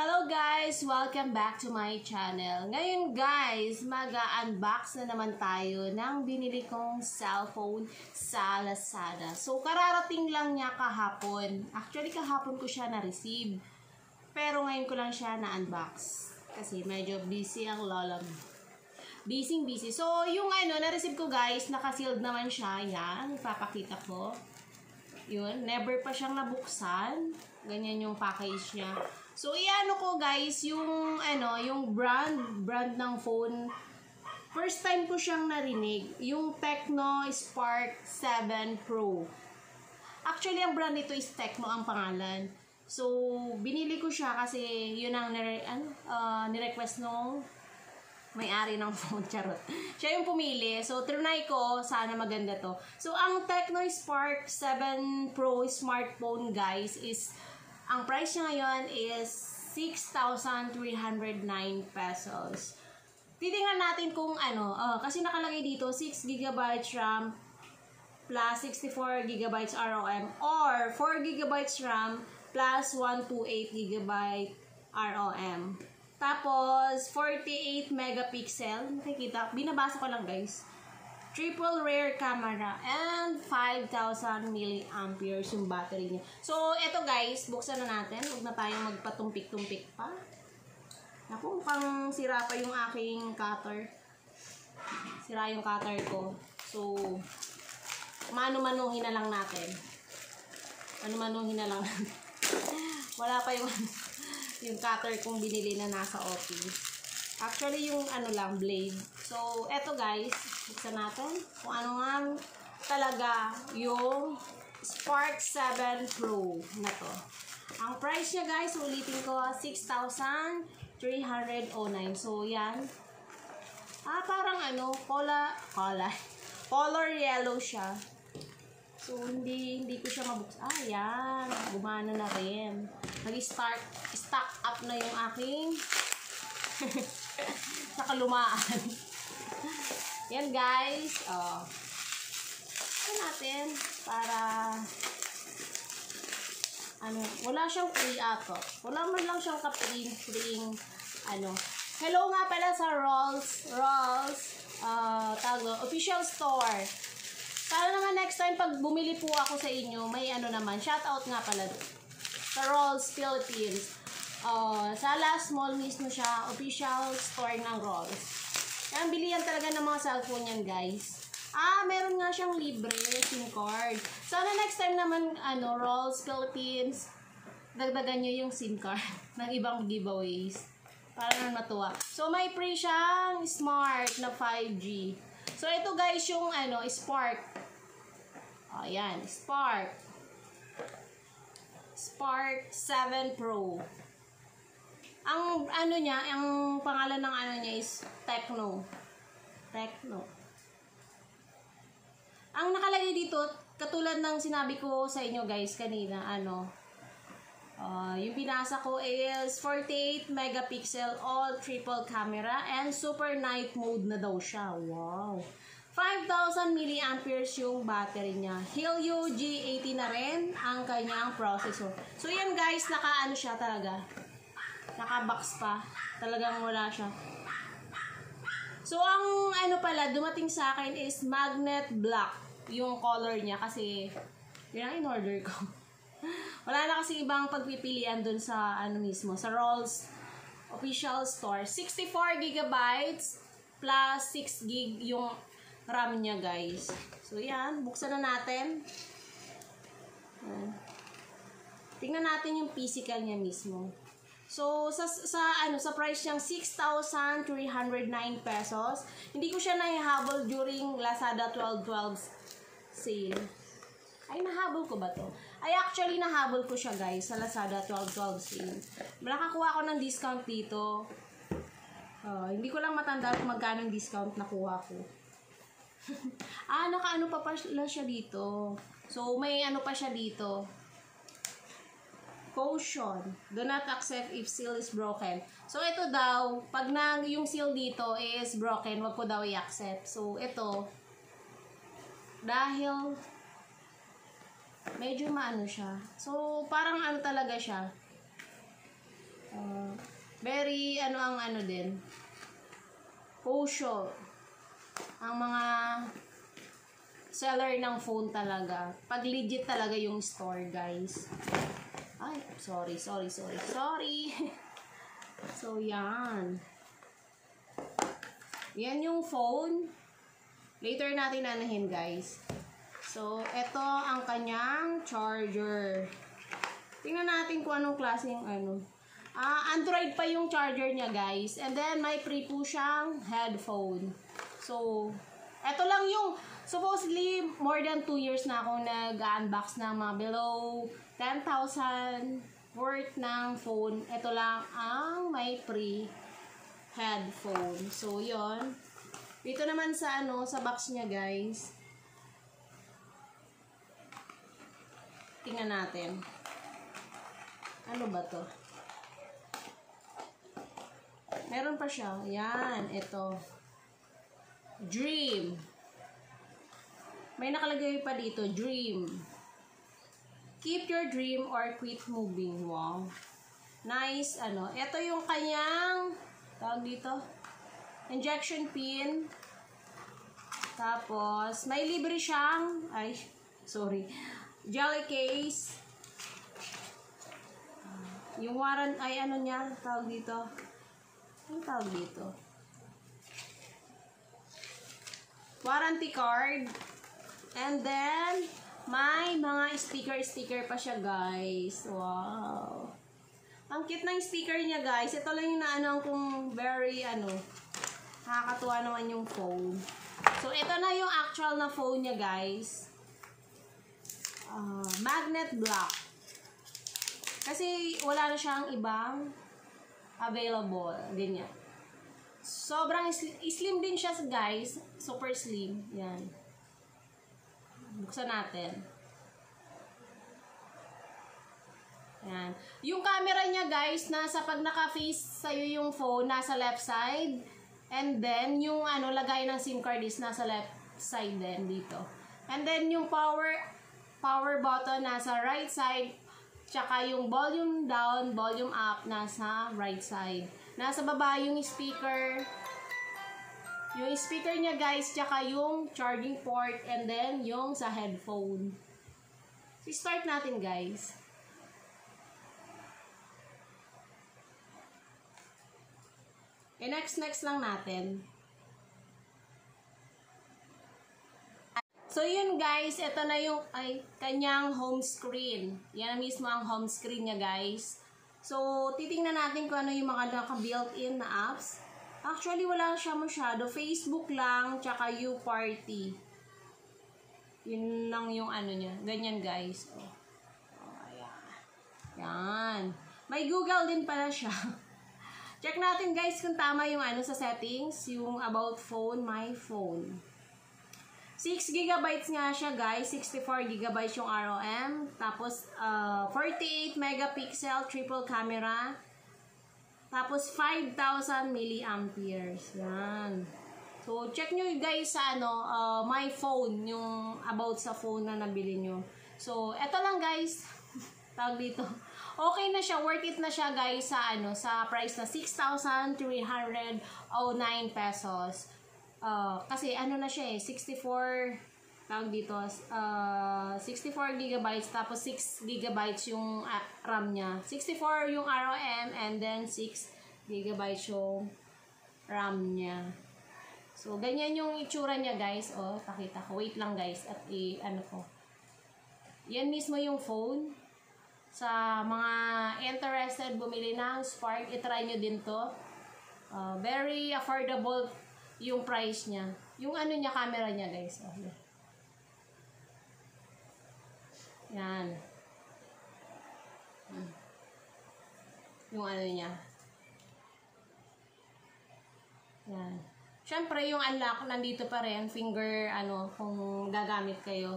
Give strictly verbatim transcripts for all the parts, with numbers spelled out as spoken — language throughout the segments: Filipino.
Hello guys! Welcome back to my channel. Ngayon guys, mag-unbox na naman tayo ng binili kong cellphone sa Lazada. So, kararating lang niya kahapon. Actually, kahapon ko siya na-receive. Pero ngayon ko lang siya na-unbox. Kasi medyo busy ang lola mo. Busy busy. So, yung ano, na-receive ko guys, naka-sealed naman siya. Yan, ipapakita ko. Yun, never pa siyang nabuksan. Ganyan yung package niya. So, iano ko guys, yung ano, yung brand, brand ng phone. First time ko siyang narinig, yung Tecno Spark seven Pro. Actually, ang brand nito is Tecno ang pangalan. So, binili ko siya kasi yun ang nire, ano, uh, nirequest nung may-ari ng phone, charot. Siya yung pumili. So, trinay ko, sana maganda to. So, ang Tecno Spark seven Pro smartphone guys is ang price niya ngayon is six thousand three hundred nine pesos. Titingnan natin kung ano, uh, kasi nakalagay dito six gigabytes RAM plus sixty-four gigabytes R O M or four gigabytes RAM plus one twenty-eight gigabyte R O M. Tapos, forty-eight megapixel. Nakikita, binabasa ko lang guys. Triple rear camera and five thousand milliamperes yung battery niya. So, eto guys, buksan na natin. Huwag na tayong magpatumpik-tumpik pa. Naku, mukhang sira pa yung aking cutter. Sira yung cutter ko. So, manu-manuhin na lang natin. Manu-manuhin na lang. Wala pa yung yung cutter kong binili na nasa office. Actually, yung ano lang, blade. So, eto guys, buksan natin kung ano nga talaga yung Spark seven Pro na to. Ang price niya guys, ulitin ko, six thousand three hundred nine. So, yan. Ah, parang ano, cola, cola, color yellow siya. So, hindi, hindi ko siya mabuksan. Ah, yan. Gumana na rin. Nag-start, stock up na yung aking nakalumaan. Yan guys. Oh. Ito natin para ano, wala siyang free ato. Wala man lang siyang ka-free ano. Hello nga pala sa Rolls Rolls uh, tago, official store. Para naman next time pag bumili po ako sa inyo, may ano naman, shout out nga pala sa Rolls Philippines. Uh, sa last mall mismo siya, official store ng Rolls. Yan, bilihan talaga ng mga cellphone yan, guys. Ah, meron nga siyang libre SIM card. Sana next time naman, ano, Rolls Philippines, dagdagan nyo yung SIM card ng ibang giveaways. Para naman matuwa. So, may free siyang smart na five G. So, ito guys, yung, ano, Spark. Oh, yan, Spark. Spark seven Pro. Ang ano niya, ang pangalan ng ano niya is Tecno. Tecno. Ang nakalagay dito, katulad ng sinabi ko sa inyo guys kanina, ano, uh, yung binasa ko is forty-eight megapixel all triple camera and super night mode na daw siya. Wow. five thousand milliamperes yung battery niya. Helio G eighty na rin ang kanyang processor. So yan guys, naka ano siya talaga. Naka-box pa. Talagang wala siya. So, ang ano pala, dumating sa akin is magnet black. Yung color niya kasi yun ang in-order ko. Wala na kasi ibang pagpipilian dun sa ano mismo, sa Rolls official store. sixty-four gigabytes plus six gig yung RAM niya, guys. So, yan. Buksan na natin. Yan. Tingnan natin yung physical niya mismo. So, sa, sa, ano, sa price niyang six thousand three hundred nine pesos, hindi ko siya nahihabol during Lazada twelve twelve sale. Ay, nahabol ko ba to? Ay, actually, nahabol ko siya, guys, sa Lazada twelve twelve sale. Nakakuha ko ng discount dito. Uh, hindi ko lang matanda kung magkano yung discount nakuha ko. Ah, nakaano pa pala siya dito. So, may ano pa siya dito. Caution. Do not accept if seal is broken. So, ito daw, pag na yung seal dito is broken, wag ko daw i-accept. So, ito, dahil medyo maano siya. So, parang ano talaga siya. Uh, very, ano ang ano din. Kosyo. Ang mga seller ng phone talaga. Pag legit talaga yung store, guys. Ay, sorry, sorry, sorry, sorry. So, yan. Yan yung phone. Later natin anahin, guys. So, ito ang kanyang charger. Tingnan natin kung anong klaseng ano. Ah, Android pa yung charger niya, guys. And then, may free po siyang headphone. So, ito lang yung, supposedly, more than two years na akong nag-unbox ng mga below ten thousand worth ng phone. Ito lang ang may free headphone. So, yon. Dito naman sa, ano, sa box niya, guys. Tingnan natin. Ano ba to? Meron pa siya. Yan, ito. Dream. May nakalagay pa dito, dream. Keep your dream or quit moving. Wow. Nice, ano. Ito yung kanyang, tawag dito, injection pin. Tapos, may libre siyang, ay, sorry, jelly case. Yung warrant, ay ano niya, tawag dito. Ano tawag dito? Warranty card. And then, may mga sticker-sticker pa siya, guys. Wow. Ang cute ng sticker niya, guys. Ito lang yung naano kung very, ano, nakakatuwa naman yung phone. So, ito na yung actual na phone niya, guys. Uh, magnet block. Kasi, wala na siyang ibang available. Ganyan. Sobrang slim din siya, guys. Super slim. Yan. Buksan natin. Yan. Yung camera niya, guys, nasa pag naka-face sa'yo yung phone, nasa left side. And then, yung ano, lagay ng SIM card is nasa left side din dito. And then, yung power power button nasa right side. Tsaka yung volume down, volume up, nasa right side. Nasa baba yung speaker. Yung speaker niya, guys, tsaka yung charging port, and then yung sa headphone. So, start natin, guys. Okay, next, next lang natin. So, yun, guys, ito na yung ay, kanyang home screen. Yan mismo ang home screen niya, guys. So, titingnan natin kung ano yung mga naka-built-in na apps. Actually, wala siya masyado. Facebook lang, tsaka U-Party. Yun lang yung ano niya. Ganyan, guys. Oh. Oh, ayan. Yan. May Google din pala siya. Check natin, guys, kung tama yung ano sa settings. Yung about phone, my phone. six gigabytes nga siya, guys. sixty-four gigabytes yung R O M. Tapos, uh, forty-eight megapixel triple camera. Tapos, five thousand milliamperes. Yan. So, check nyo guys sa ano, uh, my phone, yung about sa phone na nabili nyo. So, eto lang guys. Tawag dito. Okay na siya, worth it na siya guys sa ano, sa price na six thousand three hundred nine pesos. Uh, kasi ano na siya eh, sixty-four, tawag dito, uh, sixty-four gigabytes, tapos six gigabytes yung uh, RAM niya. sixty-four yung R O M, and then six gigabytes yung RAM niya. So, ganyan yung itsura niya, guys. O, pakita ko. Wait lang, guys. At i, ano ko. Yan mismo yung phone. Sa mga interested bumili ng Spark, itry nyo din to. Uh, very affordable yung price niya. Yung ano niya, camera niya, guys. Oh, yan. Yan. Yung ano niya. Yan. Siyempre, yung unlock, nandito pa rin. Finger, ano, kung gagamit kayo.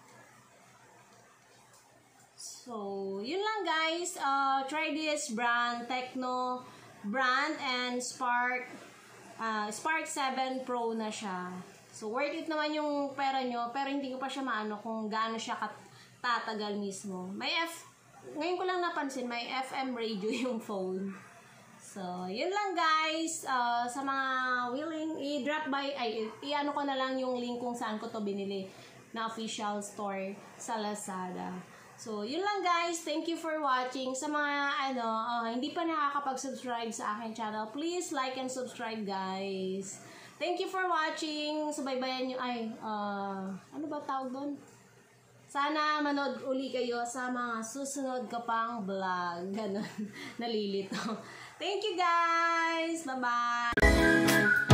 So, yun lang guys. Uh, try this brand, Tecno brand, and Spark. Uh, Spark seven Pro na siya. So, worth it naman yung pera nyo. Pero hindi ko pa siya maano kung gaano siya tatagal mismo. May F, ngayon ko lang napansin, may F M radio yung phone. So, yun lang guys. Uh, sa mga willing, i-drop by, ay, i-ano ko na lang yung link kung saan ko to binili na official store sa Lazada. So, yun lang guys. Thank you for watching. Sa mga, ano, uh, hindi pa nakakapag-subscribe sa aking channel, please like and subscribe guys. Thank you for watching. Subaybayan nyo, ay, uh, ano ba tawag doon? Sana manood uli kayo sa mga susunod ka pang vlog. Ganon. Nalilito. Thank you guys. Bye-bye.